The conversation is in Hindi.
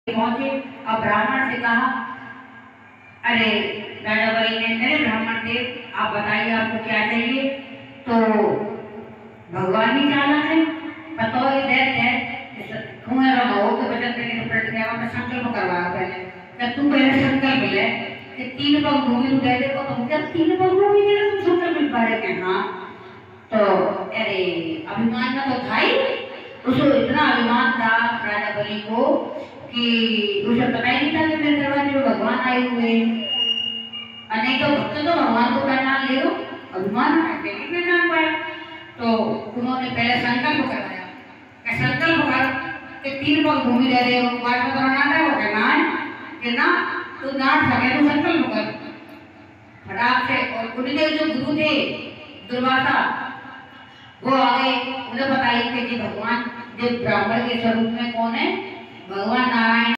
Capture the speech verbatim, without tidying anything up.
पहुंचे और ब्राह्मण से कहा, अरे राजा बलि ने, अरे ब्राह्मण देव आप बताइए आपको क्या चाहिए। तो भगवान ही चाला है पतो ही देख है कुएं रहो के बचन करके तो पलट गया। मैं संकल्प करवा पहले जब तू पहले संकल्प ले कि तीन पग भूमि तू दे दे को तो जब तीन पग भूमि दे तुम संकल्प मिल पाए के हाँ। तो अरे अभिमान में तो था ही, उसको इतना अभिमान था राजा बलि को कि उसे पता ही नहीं था कि मेरे दरबार में भगवान आए हुए। अनेक तो भक्त तो भगवान को पहचान ले लो, अभिमान करके नहीं पहचान पाए। तो उन्होंने पहले संकल्प कराया कि संकल्प कर कि तीन पग भूमि दे दे। बात में तो नाटा हो गया ना कि ना तू नाट सके तो संकल्प कर फटाक से। और उनके जो गुरु थे दुर्वासा वो आगे उन्हें बताइए कि जी भगवान जो ब्राह्मण के स्वरूप में कौन है, भगवान नारायण।